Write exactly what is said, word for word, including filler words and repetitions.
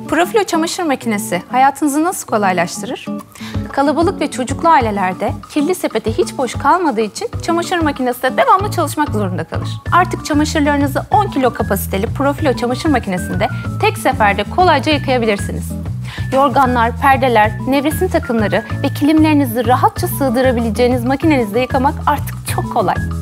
Profilo çamaşır makinesi hayatınızı nasıl kolaylaştırır? Kalabalık ve çocuklu ailelerde kirli sepete hiç boş kalmadığı için çamaşır makinesi de devamlı çalışmak zorunda kalır. Artık çamaşırlarınızı on kilo kapasiteli Profilo çamaşır makinesinde tek seferde kolayca yıkayabilirsiniz. Yorganlar, perdeler, nevresim takımları ve kilimlerinizi rahatça sığdırabileceğiniz makinenizde yıkamak artık çok kolay.